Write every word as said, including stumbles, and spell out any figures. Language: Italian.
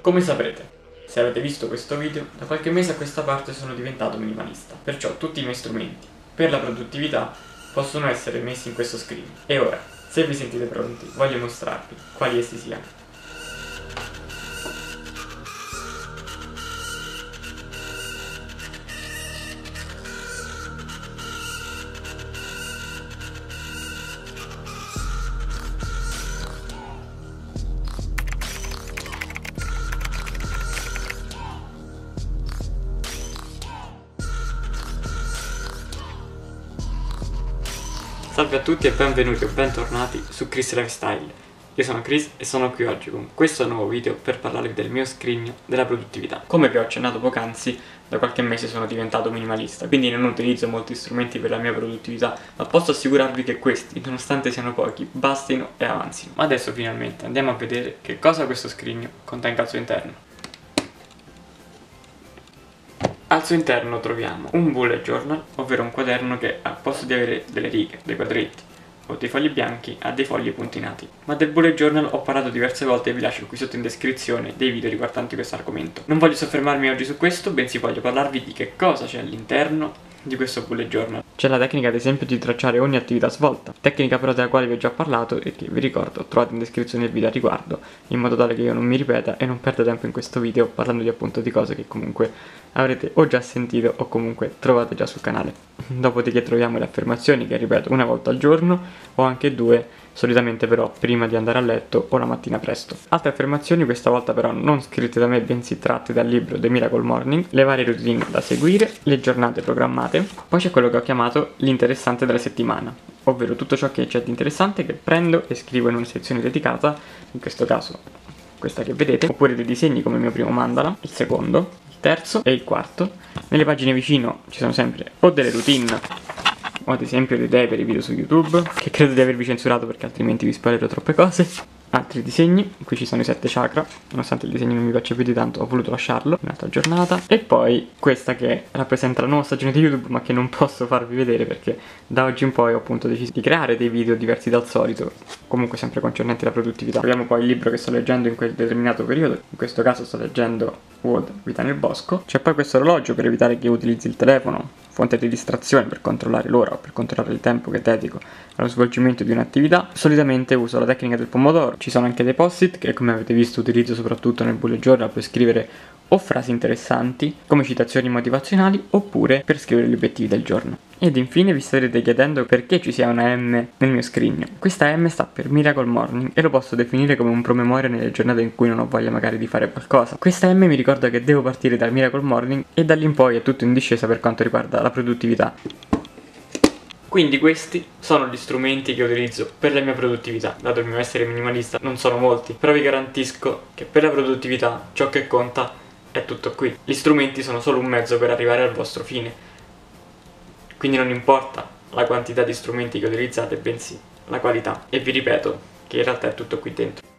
Come saprete, se avete visto questo video, da qualche mese a questa parte sono diventato minimalista, perciò tutti i miei strumenti per la produttività possono essere messi in questo scrigno. E ora, se vi sentite pronti, voglio mostrarvi quali essi siano. Salve a tutti e benvenuti o bentornati su Chris Lifestyle. Io sono Chris e sono qui oggi con questo nuovo video per parlarvi del mio scrigno della produttività. Come vi ho accennato poc'anzi, da qualche mese sono diventato minimalista, quindi non utilizzo molti strumenti per la mia produttività, ma posso assicurarvi che questi, nonostante siano pochi, bastino e avanzino. Ma adesso finalmente andiamo a vedere che cosa questo scrigno contenga al suo interno. Al suo interno troviamo un bullet journal, ovvero un quaderno che al posto di avere delle righe, dei quadretti o dei fogli bianchi ha dei fogli puntinati. Ma del bullet journal ho parlato diverse volte e vi lascio qui sotto in descrizione dei video riguardanti questo argomento. Non voglio soffermarmi oggi su questo, bensì voglio parlarvi di che cosa c'è all'interno di questo bullet journal. C'è la tecnica ad esempio di tracciare ogni attività svolta, tecnica però della quale vi ho già parlato e che vi ricordo trovate in descrizione il video a riguardo, in modo tale che io non mi ripeta e non perda tempo in questo video parlando di appunto di cose che comunque avrete o già sentito o comunque trovate già sul canale. Dopodiché troviamo le affermazioni che ripeto una volta al giorno o anche due, solitamente però prima di andare a letto o la mattina presto. Altre affermazioni, questa volta però non scritte da me bensì tratte dal libro The Miracle Morning, le varie routine da seguire, le giornate programmate, poi c'è quello che ho chiamato l'interessante della settimana, ovvero tutto ciò che c'è di interessante che prendo e scrivo in una sezione dedicata, in questo caso questa che vedete, oppure dei disegni come il mio primo mandala, il secondo, il terzo e il quarto. Nelle pagine vicino ci sono sempre o delle routine o ad esempio le idee per i video su YouTube, che credo di avervi censurato perché altrimenti vi spoilerò troppe cose. Altri disegni, qui ci sono i sette chakra, nonostante il disegno non mi piaccia più di tanto ho voluto lasciarlo, un'altra giornata. E poi questa che rappresenta la nuova stagione di YouTube ma che non posso farvi vedere perché da oggi in poi ho appunto deciso di creare dei video diversi dal solito, comunque sempre concernenti la produttività. Troviamo poi il libro che sto leggendo in quel determinato periodo, in questo caso sto leggendo Wood, Vita nel bosco. C'è poi questo orologio per evitare che utilizzi il telefono, fonte di distrazione, per controllare l'ora o per controllare il tempo che dedico allo svolgimento di un'attività. Solitamente uso la tecnica del pomodoro. Ci sono anche dei post-it che, come avete visto, utilizzo soprattutto nel bullet journal per scrivere o frasi interessanti come citazioni motivazionali oppure per scrivere gli obiettivi del giorno. Ed infine vi starete chiedendo perché ci sia una M nel mio scrigno. Questa M sta per Miracle Morning e lo posso definire come un promemoria nelle giornate in cui non ho voglia magari di fare qualcosa. Questa M mi ricorda che devo partire dal Miracle Morning e da lì in poi è tutto in discesa per quanto riguarda la produttività. Quindi questi sono gli strumenti che utilizzo per la mia produttività. Dato il mio essere minimalista non sono molti, però vi garantisco che per la produttività ciò che conta è tutto qui. Gli strumenti sono solo un mezzo per arrivare al vostro fine, quindi non importa la quantità di strumenti che utilizzate, bensì la qualità. E vi ripeto che in realtà è tutto qui dentro.